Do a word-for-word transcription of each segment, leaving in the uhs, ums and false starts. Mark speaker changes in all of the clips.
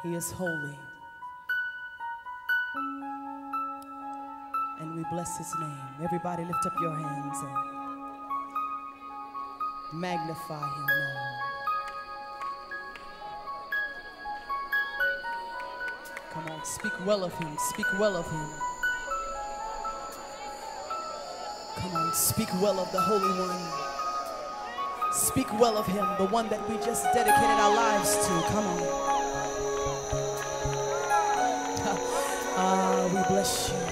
Speaker 1: He is holy. And we bless his name. Everybody lift up your hands and magnify him now. Come on, speak well of him. Speak well of him. Come on, speak well of the Holy One. Speak well of him, the one that we just dedicated our lives to. Come on. Ah, we bless you.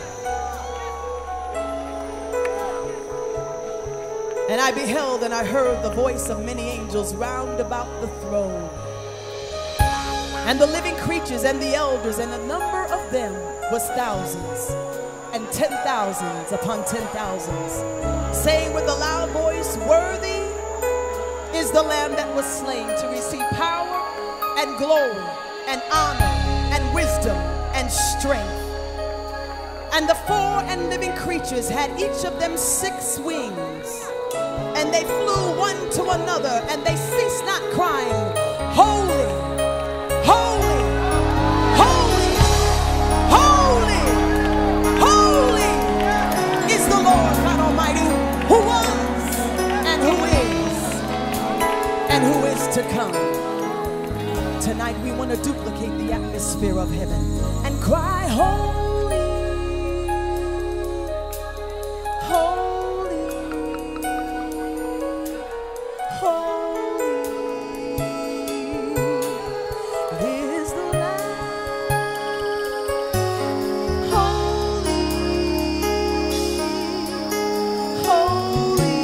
Speaker 1: And I beheld and I heard the voice of many angels round about the throne, and the living creatures and the elders, and the number of them was thousands and ten thousands upon ten thousands, saying with a loud voice, Worthy is the Lamb that was slain to receive power and glory and honor and wisdom and strength. And the four and living creatures had each of them six wings, and they flew one to another, and they ceased not crying, Holy, holy, holy, holy, holy is the Lord God Almighty, who was and who is and who is to come. Tonight we want to duplicate the atmosphere of heaven and cry, Holy, holy, holy is the Lamb. Holy, holy,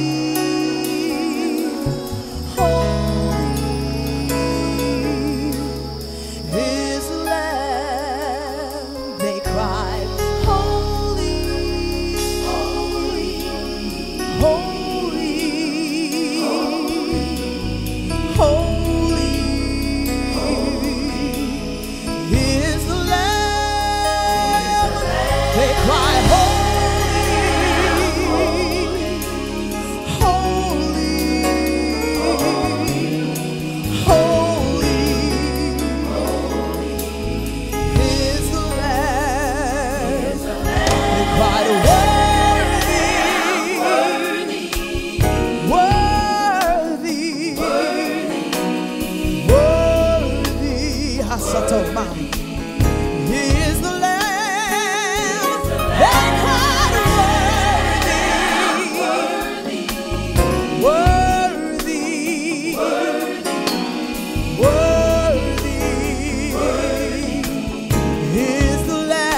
Speaker 1: holy is the Lamb. They cried, Holy, holy, holy, holy is the Lamb. They cry, Holy, holy, holy is the Lamb. They cried, Worthy, worthy, worthy, Hasatoma is the Lamb. They cried, Worthy, worthy, worthy is the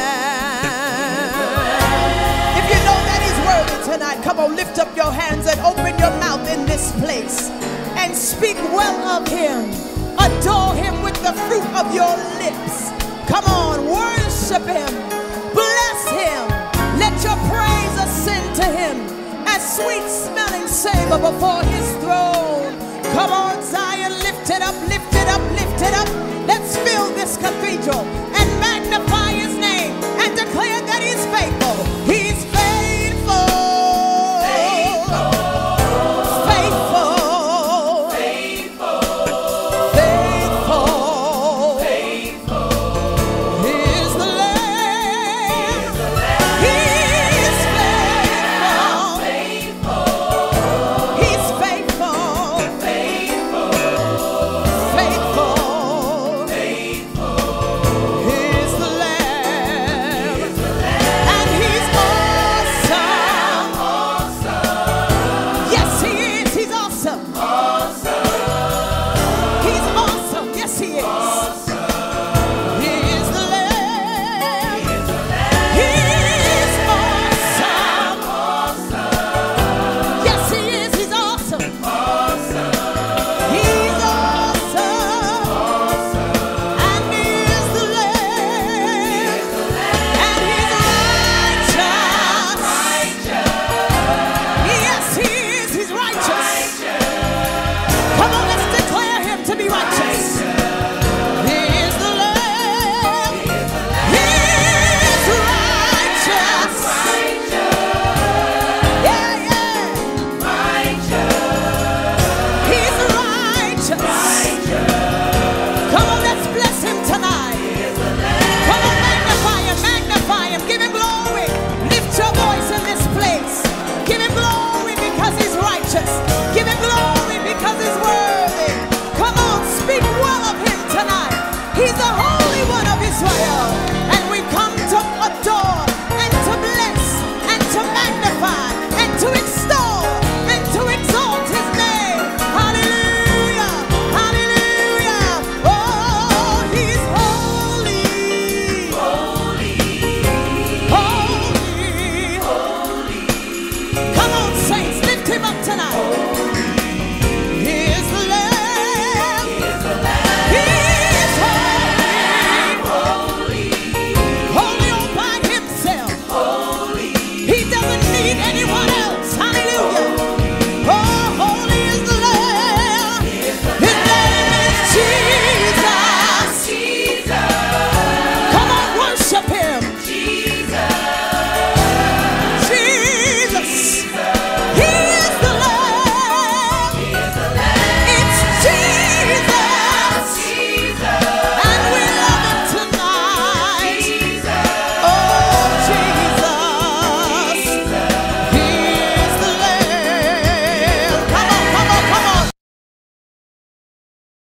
Speaker 1: Lamb. If you know that he's worthy tonight, come on, lift up your hands and open your mouth in this place and speak well of him. Adore him with the fruit of your lips. Come on, worship him. Bless him. Let your praise ascend to him as sweet smelling savor before his throne. Come on, Zion, lift it up, lift it up, lift it up. Let's fill this cathedral and magnify his name and declare that he's faithful. He's faithful. Faithful. Faithful. Faithful. Is the Lamb. He's faithful. He's faithful. Faithful. Faithful. Is the Lamb. chest.